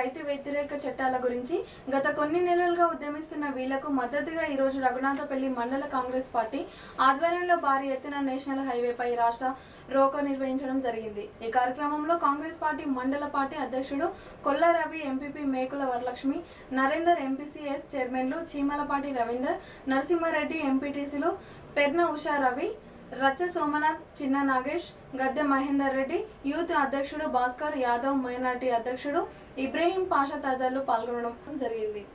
రైతు వ్యతిరేక చట్టాల గురించి గత కొన్ని నెలలుగా ఉద్యమిస్తున్న వీళ్లకు మద్దతుగా ఈ రోజు రఘునాథపల్లి మండల కాంగ్రెస్ పార్టీ ఆధ్వర్యంలో భారీ ఎత్తున నేషనల్ హైవేపై రాష్ట్ర రోకో నిర్వహించడం జరిగింది। ఈ కార్యక్రమంలో కాంగ్రెస్ పార్టీ మండల పార్టీ అధ్యక్షుడు కొల్ల రవి, ఎంపీపీ మేకుల వరలక్ష్మి, నరేందర్, ఎంపీసీఎస్ చైర్మన్లు చీమలపాటి రవీందర్, నరసింహారెడ్డి, ఎంపీటీసీలు పెర్న ఉషా రవి, రచ్చ సోమనాథ్, చిన్న నాగేష్, గద్దె మహేందర్ రెడ్డి, యూత్ అధ్యక్షుడు భాస్కర్ యాదవ్, మైనార్టీ అధ్యక్షుడు ఇబ్రహీం పాషా తదితరులు పాల్గొనడం జరిగింది।